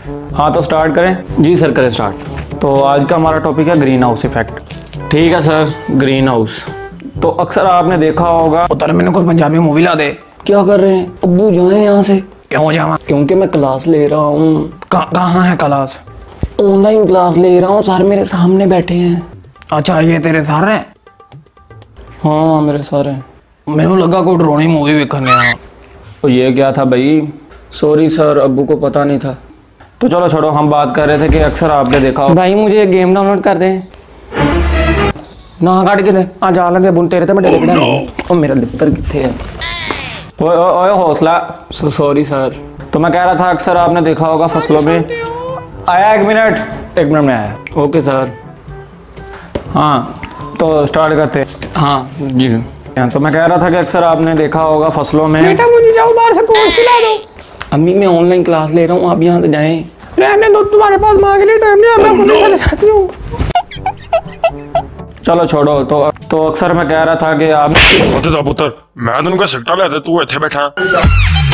हाँ तो स्टार्ट करें। जी सर, करें स्टार्ट। तो आज का हमारा टॉपिक है ग्रीन हाउस इफेक्ट। ठीक है सर, ग्रीन हाउस। तो अक्सर आपने देखा होगा, उतर मैंने कोई पंजाबी मूवी ला दे। क्या कर रहे हैं अब्बू? जाए यहाँ से। क्यों जावा? क्योंकि मैं क्लास ले रहा हूँ। कहाँ है क्लास? ऑनलाइन क्लास ले रहा हूँ, सर मेरे सामने बैठे हैं। अच्छा, ये तेरे सर हैं? हाँ मेरे सर हैं। मैंने लगा कोई ड्रोनी मूवी देखने आया। तो ये क्या था भाई? सॉरी सर, अब्बू को पता नहीं था। तो चलो छोड़ो, हम बात कर रहे थे कि अक्सर आपने देखा हो। भाई मुझे गेम डाउनलोड कर दें ना, काट के दे। आ जा लगे बुन तेरे ते मैं डेरे ओ मेरा दफ्तर किथे है? ओए ओए हौसला। Sorry sir. तो मैं कह रहा था अक्सर आपने देखा होगा फसलों में। आया, एक मिनट में आया। Okay sir. हाँ तो स्टार्ट करते। हाँ जी। तो मैं कह रहा था कि अक्सर आपने देखा होगा फसलों में। बेटा मुझे जाओ बाहर से कोर्स खिला दो। अम्मी मैं ऑनलाइन क्लास ले रहा हूँ, आप यहाँ से जाएं। रहने दो, तुम्हारे पास मांग लिए टाइम नहीं, मैं खुद चले जाती हूँ। चलो छोड़ो। तो अक्सर मैं कह रहा था कि आप पुत्र मैं तुमको सिक्टा लेते तू इथे बैठा।